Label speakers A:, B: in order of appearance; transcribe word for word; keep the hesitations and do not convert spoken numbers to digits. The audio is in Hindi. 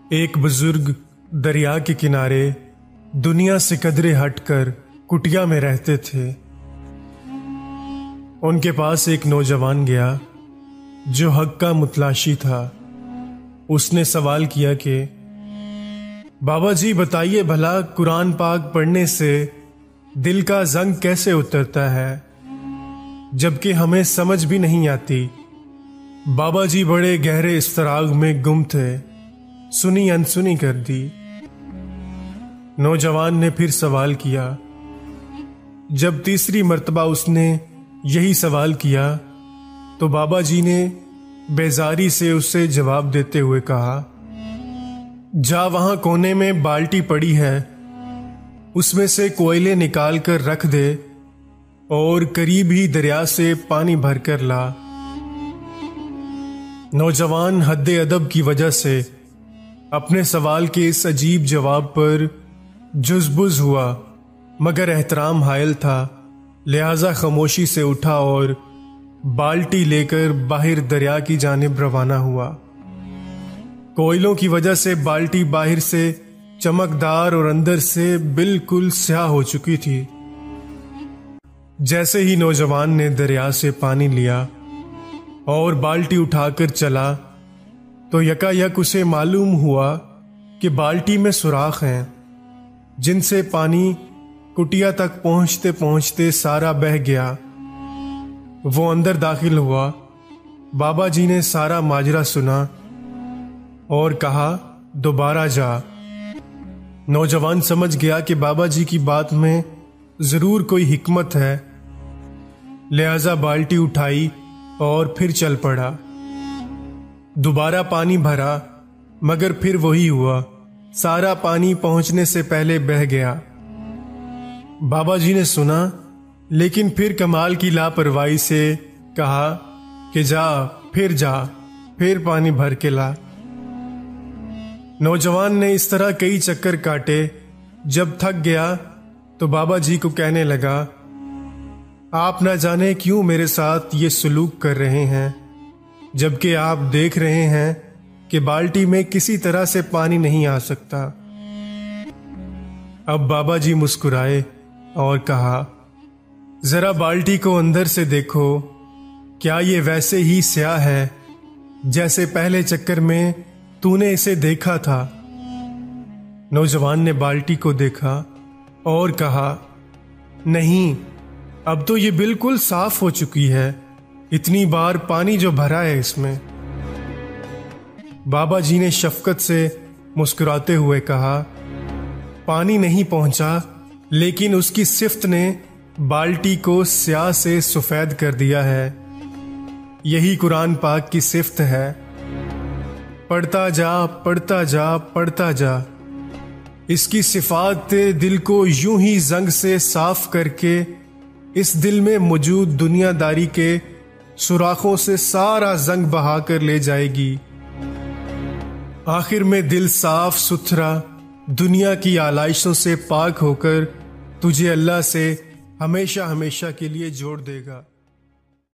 A: एक बुजुर्ग दरिया के किनारे दुनिया से कदरे हटकर कुटिया में रहते थे। उनके पास एक नौजवान गया जो हक का मुतलाशी था। उसने सवाल किया कि बाबा जी बताइए भला, कुरान पाक पढ़ने से दिल का जंग कैसे उतरता है, जबकि हमें समझ भी नहीं आती। बाबा जी बड़े गहरे इस्तराग में गुम थे। सुनी अनसुनी कर दी। नौजवान ने फिर सवाल किया। जब तीसरी मर्तबा उसने यही सवाल किया तो बाबा जी ने बेजारी से उससे जवाब देते हुए कहा, जा वहां कोने में बाल्टी पड़ी है, उसमें से कोयले निकाल कर रख दे और करीब ही दरिया से पानी भर कर ला। नौजवान हद्दे अदब की वजह से अपने सवाल के इस अजीब जवाब पर जुज़बुज़ हुआ, मगर एहतराम हायल था, लिहाजा खामोशी से उठा और बाल्टी लेकर बाहर दरिया की जानिब रवाना हुआ। कोयलों की वजह से बाल्टी बाहर से चमकदार और अंदर से बिल्कुल स्याह हो चुकी थी। जैसे ही नौजवान ने दरिया से पानी लिया और बाल्टी उठाकर चला तो यकायक उसे मालूम हुआ कि बाल्टी में सुराख हैं, जिनसे पानी कुटिया तक पहुंचते पहुंचते सारा बह गया। वो अंदर दाखिल हुआ। बाबा जी ने सारा माजरा सुना और कहा, दोबारा जा। नौजवान समझ गया कि बाबा जी की बात में जरूर कोई हिकमत है, लिहाजा बाल्टी उठाई और फिर चल पड़ा। दोबारा पानी भरा, मगर फिर वही हुआ, सारा पानी पहुंचने से पहले बह गया। बाबा जी ने सुना, लेकिन फिर कमाल की लापरवाही से कहा कि जा, फिर जा, फिर पानी भर के ला। नौजवान ने इस तरह कई चक्कर काटे। जब थक गया तो बाबा जी को कहने लगा, आप ना जाने क्यों मेरे साथ ये सलूक कर रहे हैं, जबकि आप देख रहे हैं कि बाल्टी में किसी तरह से पानी नहीं आ सकता। अब बाबा जी मुस्कुराए और कहा, जरा बाल्टी को अंदर से देखो, क्या ये वैसे ही स्याह है जैसे पहले चक्कर में तूने इसे देखा था। नौजवान ने बाल्टी को देखा और कहा, नहीं, अब तो ये बिल्कुल साफ हो चुकी है, इतनी बार पानी जो भरा है इसमें। बाबा जी ने शफकत से मुस्कुराते हुए कहा, पानी नहीं पहुंचा, लेकिन उसकी सिफ्त ने बाल्टी को स्याह से सफेद कर दिया है। यही कुरान पाक की सिफ्त है। पढ़ता जा, पढ़ता जा, पढ़ता जा। इसकी सिफात दिल को यूं ही जंग से साफ करके इस दिल में मौजूद दुनियादारी के सुराखों से सारा जंग बहाकर ले जाएगी। आखिर में दिल साफ सुथरा दुनिया की आलाइशों से पाक होकर तुझे अल्लाह से हमेशा हमेशा के लिए जोड़ देगा।